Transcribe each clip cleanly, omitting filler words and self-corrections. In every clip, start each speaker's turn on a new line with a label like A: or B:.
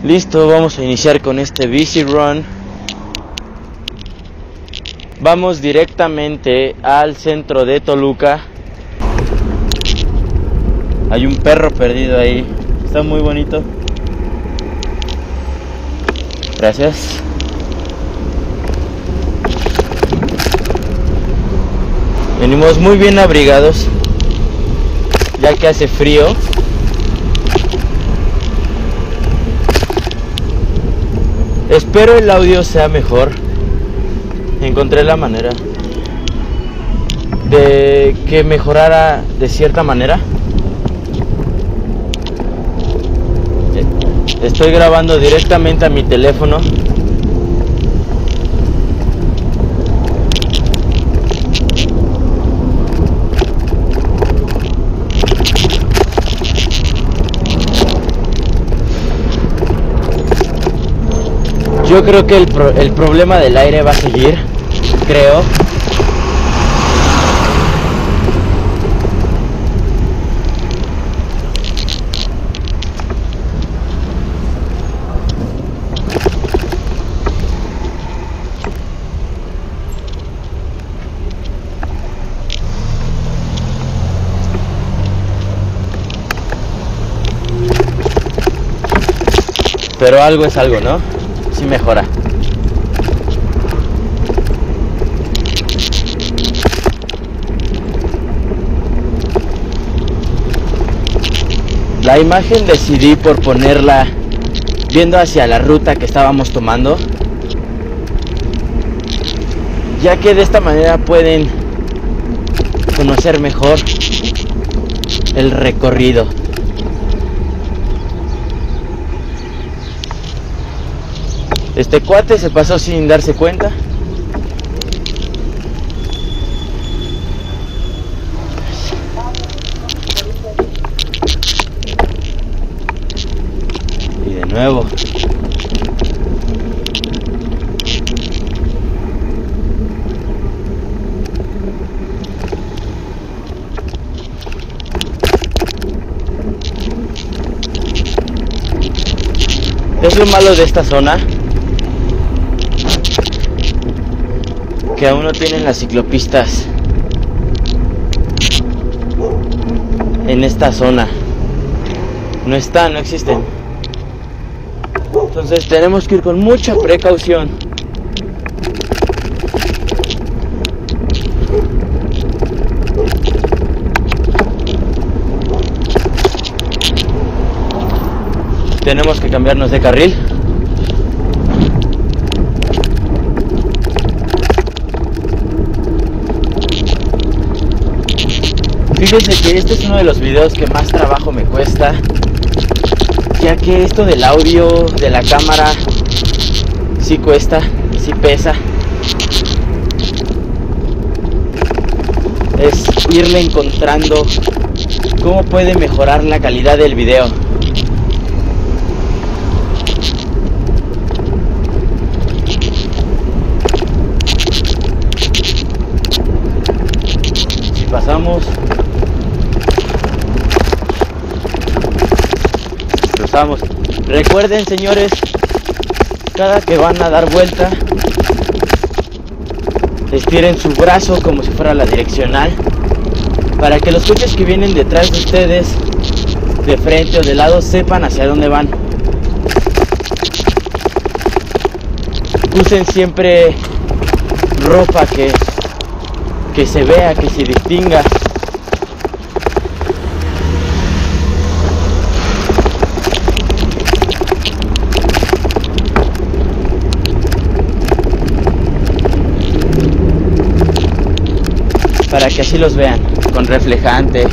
A: Listo, vamos a iniciar con este Busy Run. Vamos directamente al centro de Toluca. Hay un perro perdido ahí, está muy bonito. Gracias. Venimos muy bien abrigados, ya que hace frío. Espero el audio sea mejor. Encontré la manera de que mejorara de cierta manera. Estoy grabando directamente a mi teléfono. Yo creo que el problema del aire va a seguir, creo. Pero algo es algo, ¿no? Sí mejora. La imagen decidí por ponerla viendo hacia la ruta que estábamos tomando, ya que de esta manera pueden conocer mejor el recorrido. Este cuate se pasó sin darse cuenta. Y de nuevo. Es lo malo de esta zona, que aún no tienen las ciclopistas en esta zona. No existen. Entonces tenemos que ir con mucha precaución. Tenemos que cambiarnos de carril. Fíjense que este es uno de los videos que más trabajo me cuesta, ya que esto del audio de la cámara sí cuesta, sí pesa. Es irle encontrando cómo puede mejorar la calidad del video. Si pasamos, cruzamos. Recuerden, señores, cada que van a dar vuelta, estiren su brazo como si fuera la direccional, para que los coches que vienen detrás de ustedes, de frente o de lado, sepan hacia dónde van. Usen siempre ropa que se vea, que se distinga. Para que así los vean, con reflejante.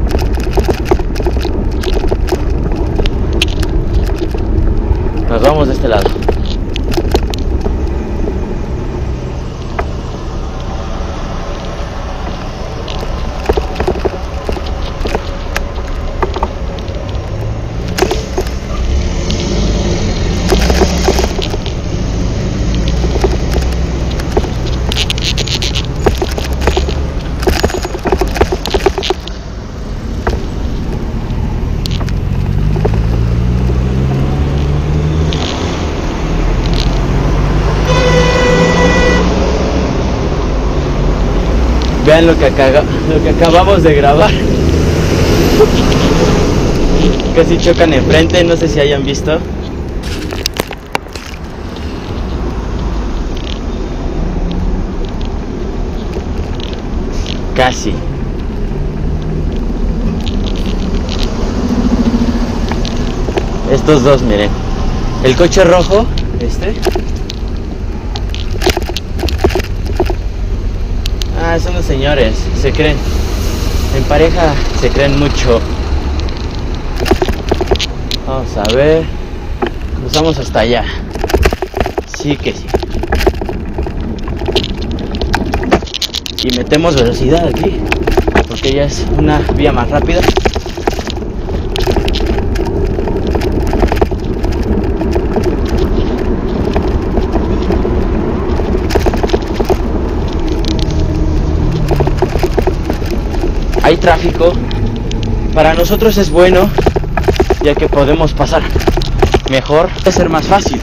A: Nos vamos de este lado. Vean lo que acabamos de grabar. Casi chocan enfrente, no sé si hayan visto. Casi. Estos dos, miren. El coche rojo, son los señores, se creen. En pareja se creen mucho. Vamos a ver. Cruzamos hasta allá. Sí que sí. Y metemos velocidad aquí, porque ya es una vía más rápida. Hay tráfico. Para nosotros es bueno, ya que podemos pasar mejor. Puede ser más fácil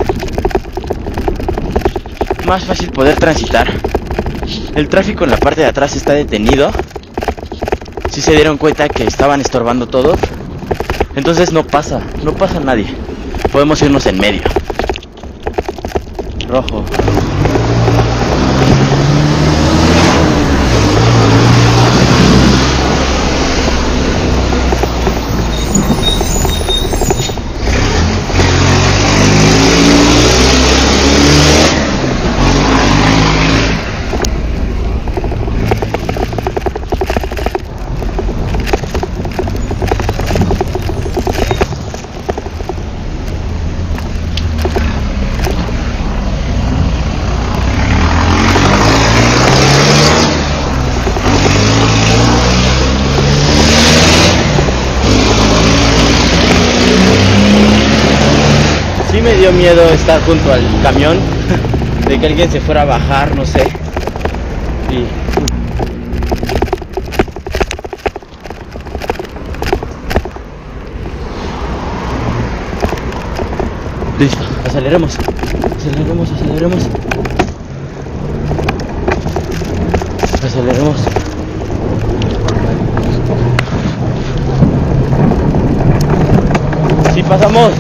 A: poder transitar. El tráfico en la parte de atrás está detenido. Si se dieron cuenta que estaban estorbando todo, entonces no pasa nadie. Podemos irnos en medio. Rojo. Sí me dio miedo estar junto al camión, de que alguien se fuera a bajar, no sé. Y listo, aceleremos. Sí pasamos.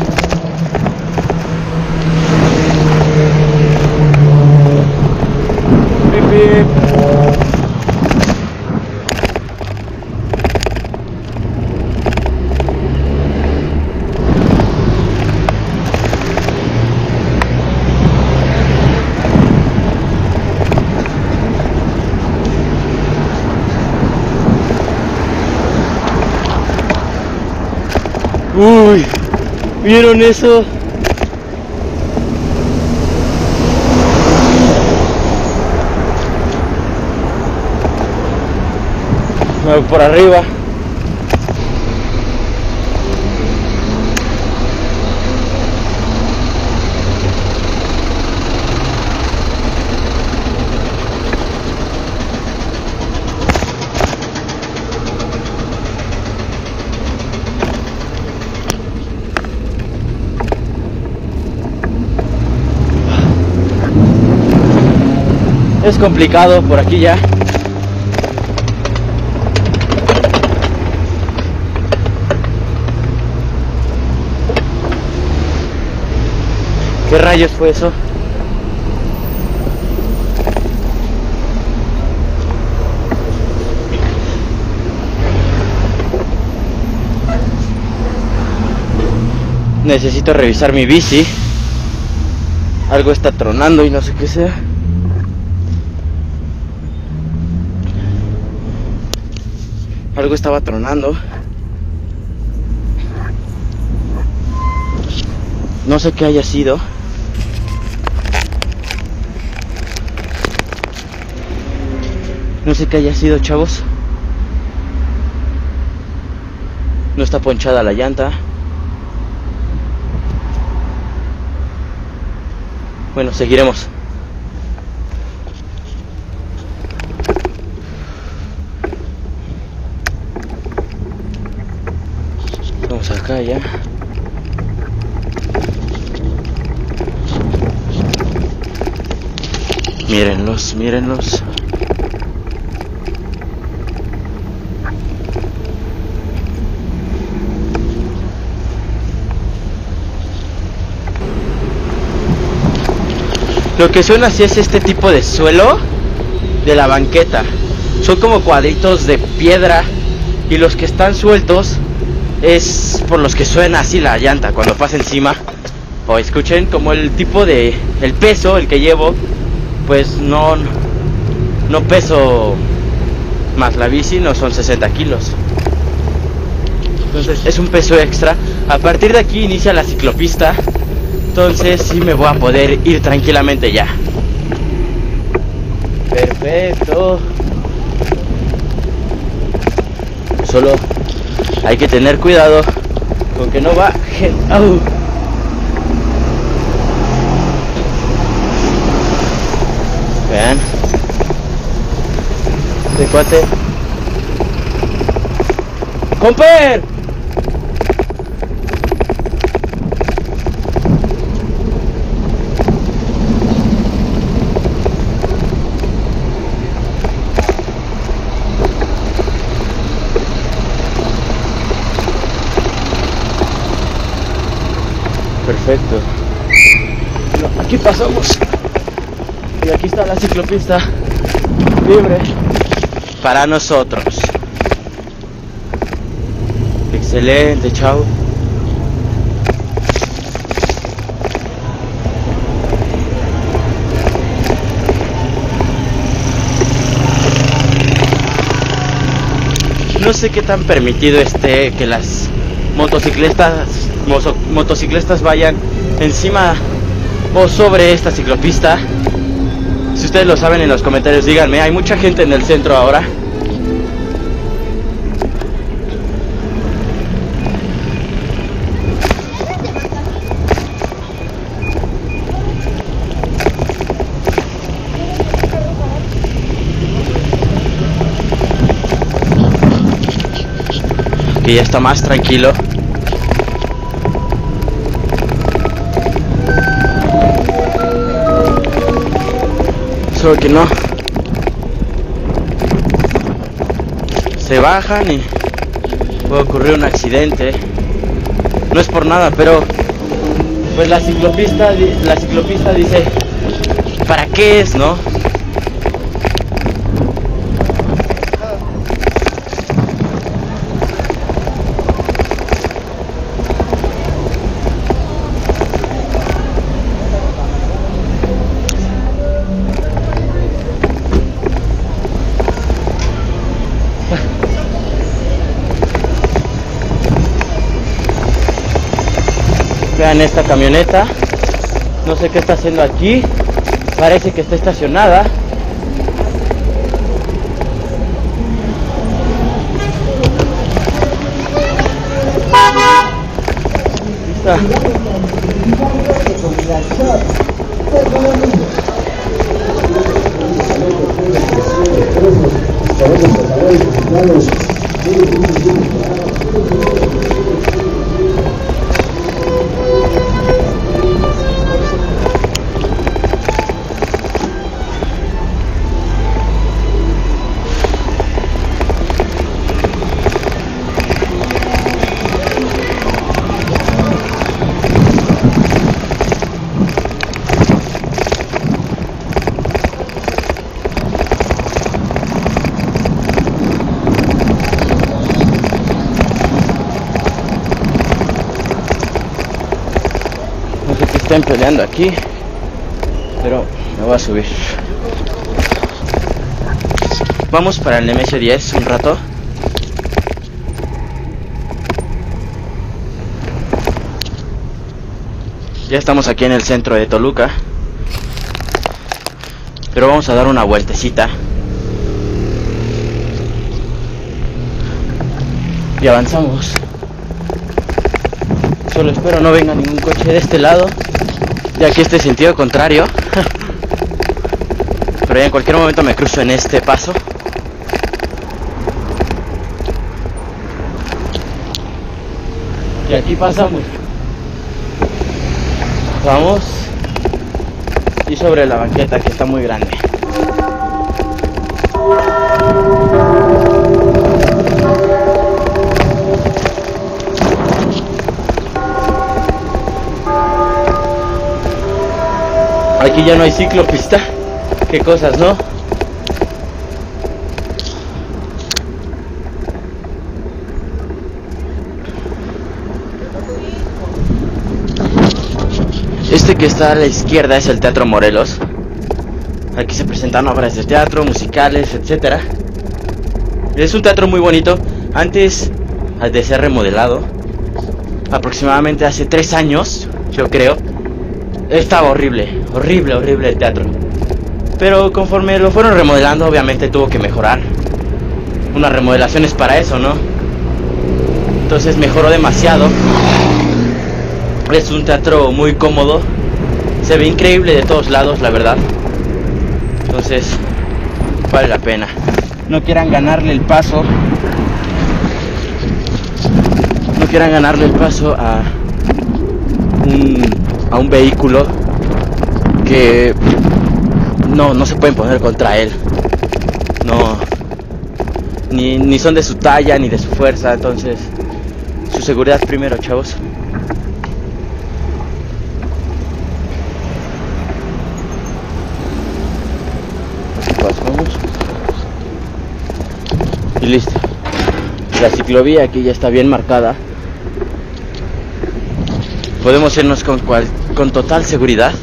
A: Uy, ¿vieron eso? Me voy por arriba. Es complicado por aquí ya. ¿Qué rayos fue eso? Necesito revisar mi bici. Algo está tronando y no sé qué sea. Algo estaba tronando. No sé qué haya sido. No sé qué haya sido, chavos. No está ponchada la llanta. Bueno, seguiremos. Vamos acá ya. Mírenlos, mírenlos. Lo que suena así es este tipo de suelo de la banqueta. Son como cuadritos de piedra, y los que están sueltos es por los que suena así la llanta cuando pasa encima. O escuchen como el tipo de el peso, el que llevo, pues no peso más la bici, no son 60 kilos. Entonces es un peso extra. A partir de aquí inicia la ciclopista, entonces sí me voy a poder ir tranquilamente ya. Perfecto. Solo hay que tener cuidado con que no baje. ¡Au! Vean, este cuate. ¡Comper! Perfecto. No, aquí pasamos. Y aquí está la ciclopista libre para nosotros. Excelente, chao. No sé qué tan permitido esté que las motociclistas vayan encima o sobre esta ciclopista. Si ustedes lo saben, en los comentarios díganme. Hay mucha gente en el centro ahora. Aquí ya está más tranquilo. Solo que no se bajan y puede ocurrir un accidente. No es por nada, pero pues la ciclopista dice, ¿para qué es, no? Vean esta camioneta, no sé qué está haciendo aquí, parece que está estacionada. Aquí está. No sé qué estén peleando aquí, pero me voy a subir. Vamos para el MS-10 un rato. Ya estamos aquí en el centro de Toluca, pero vamos a dar una vueltecita y avanzamos. Solo espero no venga ningún coche de este lado, ya que este es sentido contrario. Pero ya en cualquier momento me cruzo en este paso. Y aquí pasamos. Vamos. Y sobre la banqueta, que está muy grande. Aquí ya no hay ciclopista. Qué cosas, ¿no? Este que está a la izquierda es el Teatro Morelos. Aquí se presentan obras de teatro, musicales, etcétera. Es un teatro muy bonito. Antes de ser remodelado, aproximadamente hace 3 años, yo creo, estaba horrible, horrible, horrible el teatro. Pero conforme lo fueron remodelando, obviamente tuvo que mejorar. Unas remodelaciones para eso, ¿no? Entonces mejoró demasiado. Es un teatro muy cómodo. Se ve increíble de todos lados, la verdad. Entonces, vale la pena. No quieran ganarle el paso. No quieran ganarle el paso a un vehículo que no se pueden poner contra él. No, ni son de su talla ni de su fuerza. Entonces, su seguridad primero, chavos. Pasamos y listo. La ciclovía aquí ya está bien marcada. Podemos irnos con total seguridad.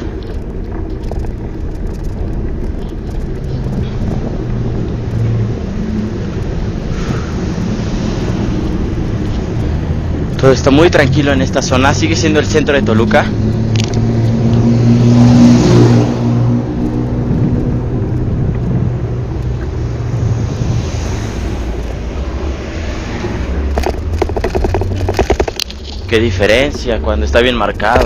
A: Todo está muy tranquilo en esta zona. Sigue siendo el centro de Toluca. Qué diferencia cuando está bien marcado.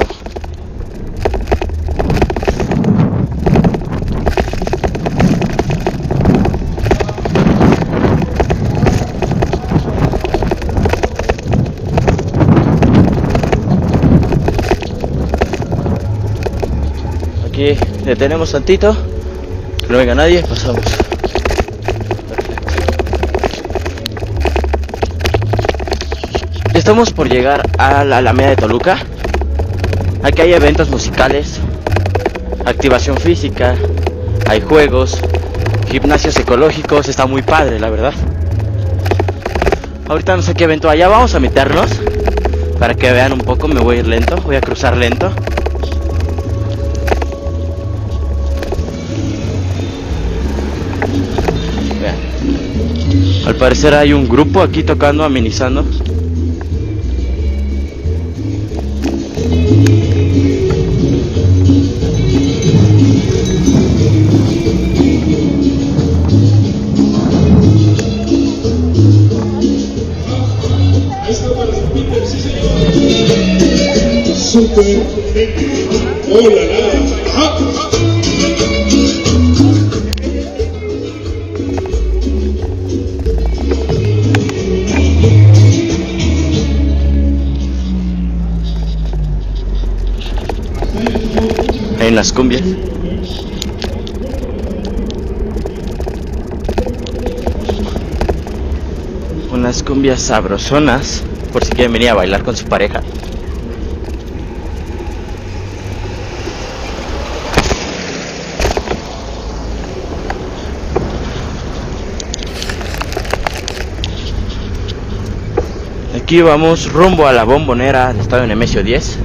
A: Aquí detenemos tantito, que no venga nadie, pasamos. Estamos por llegar a la Alameda de Toluca. Aquí hay eventos musicales, activación física, hay juegos, gimnasios ecológicos. Está muy padre, la verdad. Ahorita no sé qué evento allá. Vamos a meternos para que vean un poco. Me voy a ir lento, voy a cruzar lento. Vean. Al parecer hay un grupo aquí tocando, amenizando.
B: Super. Hola,
A: En las cumbias. Unas cumbias sabrosonas, por si quieren venir a bailar con su pareja. Aquí vamos rumbo a la Bombonera del Estadio Nemesio 10.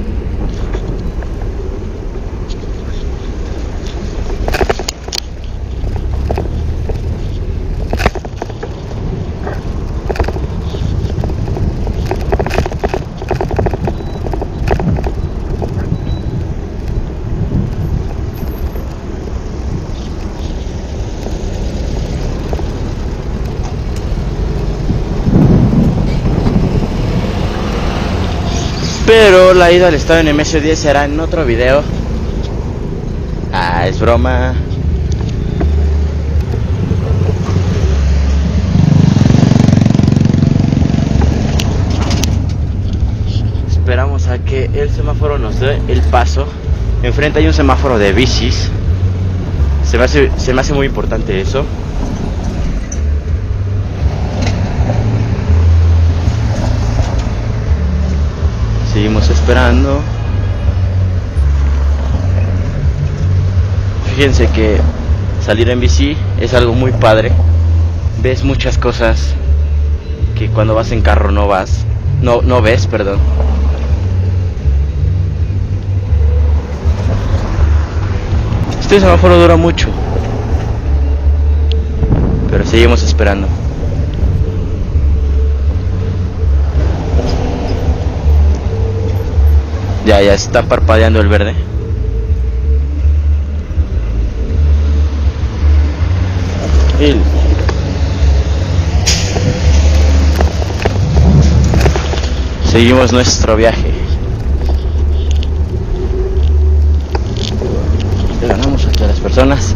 A: Pero la ida al estadio Nemesio 10 será en otro video. Ah, es broma. Esperamos a que el semáforo nos dé el paso. Enfrente hay un semáforo de bicis. Se me hace muy importante eso. Seguimos esperando. Fíjense que salir en bici es algo muy padre. Ves muchas cosas que cuando vas en carro no ves, perdón. Este semáforo dura mucho, pero seguimos esperando. Ya está parpadeando el verde. Seguimos nuestro viaje. Le ganamos aquí a las personas.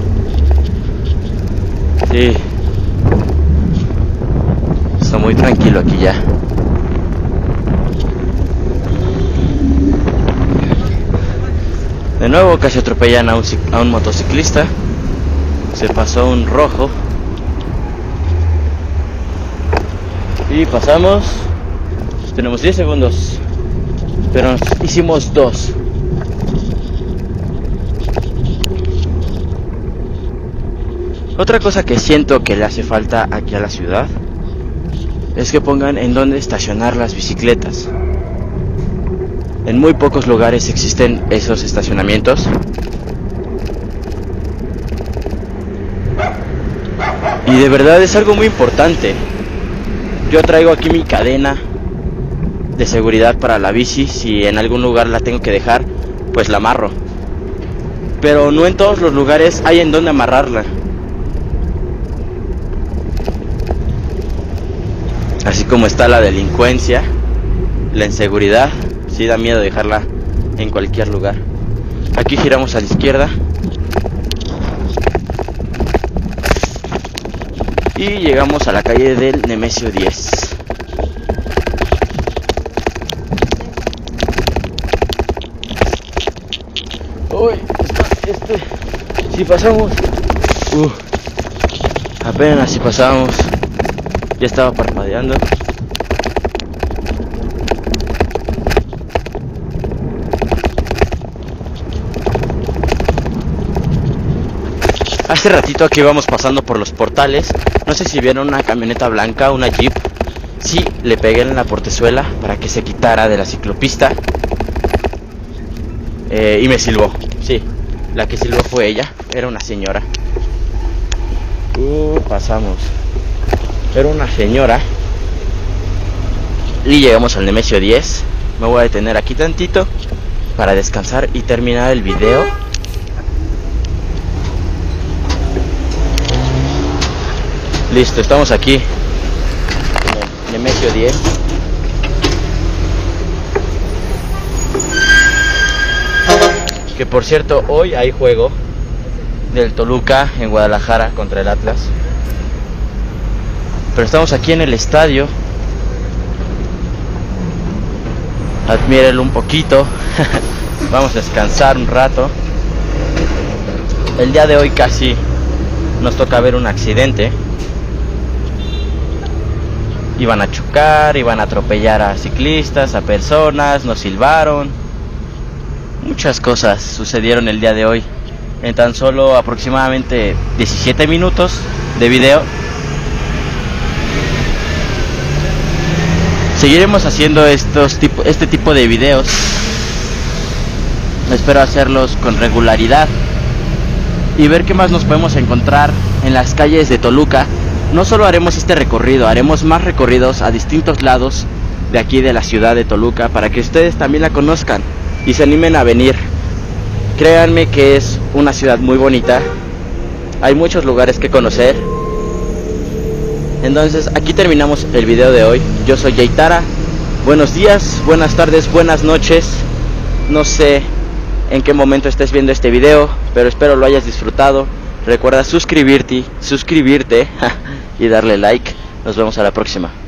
A: Sí. Está muy tranquilo aquí ya. De nuevo casi atropellan a un motociclista. Se pasó un rojo. Y pasamos. Tenemos 10 segundos. Pero nos hicimos 2. Otra cosa que siento que le hace falta aquí a la ciudad es que pongan en dónde estacionar las bicicletas. En muy pocos lugares existen esos estacionamientos. Y de verdad es algo muy importante. Yo traigo aquí mi cadena de seguridad para la bici. Si en algún lugar la tengo que dejar, pues la amarro. Pero no en todos los lugares hay en dónde amarrarla. Así como está la delincuencia, la inseguridad, sí da miedo dejarla en cualquier lugar. Aquí giramos a la izquierda y llegamos a la calle del Nemesio 10. Uy, si pasamos, apenas si pasamos. Ya estaba parpadeando. Hace ratito aquí íbamos pasando por los portales. No sé si vieron una camioneta blanca, una Jeep. Sí, le pegué en la portezuela para que se quitara de la ciclopista. Y me silbó. Sí, la que silbó fue ella. Era una señora. Pasamos. Era una señora. Y llegamos al Nemesio 10. Me voy a detener aquí tantito para descansar y terminar el video. Listo, estamos aquí en el Nemesio 10. Que por cierto, hoy hay juego del Toluca en Guadalajara contra el Atlas. Pero estamos aquí en el estadio. Admírenlo un poquito. Vamos a descansar un rato. El día de hoy casi nos toca ver un accidente. Iban a chocar, iban a atropellar a ciclistas, a personas, nos silbaron. Muchas cosas sucedieron el día de hoy. En tan solo aproximadamente 17 minutos de video. Seguiremos haciendo este tipo de videos. Espero hacerlos con regularidad y ver qué más nos podemos encontrar en las calles de Toluca. No solo haremos este recorrido, haremos más recorridos a distintos lados de aquí de la ciudad de Toluca para que ustedes también la conozcan y se animen a venir. Créanme que es una ciudad muy bonita. Hay muchos lugares que conocer. Entonces aquí terminamos el video de hoy. Yo soy Yaitara. Buenos días, buenas tardes, buenas noches. No sé en qué momento estés viendo este video, pero espero lo hayas disfrutado. Recuerda suscribirte y darle like. Nos vemos a la próxima.